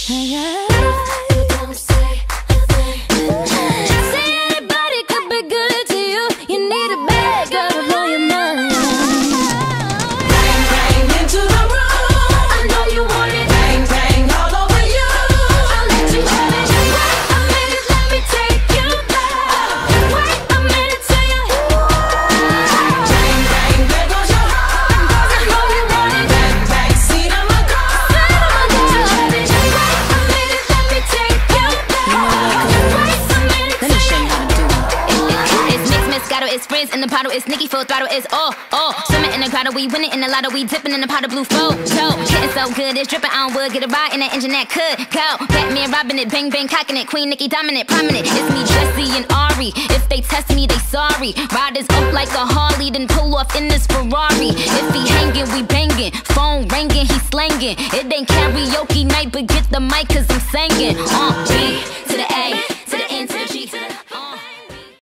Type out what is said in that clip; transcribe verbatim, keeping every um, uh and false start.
It's friends in the bottle, it's Nicki full throttle, it's all, all. Swimming in the grotto, we winning in the lotto, we dipping in the pot of blue photo. Getting so good, it's dripping on wood, get a ride in that engine that could go. Batman robbing it, bang bang cocking it, Queen Nicki dominant, prominent. It's me, Jesse and Ari. If they test me, they sorry. Riders up like a Harley, then pull off in this Ferrari. If he hanging, we banging. Phone ringing, he slanging. It ain't karaoke night, but get the mic 'cause I'm singing. Uh, B to the A.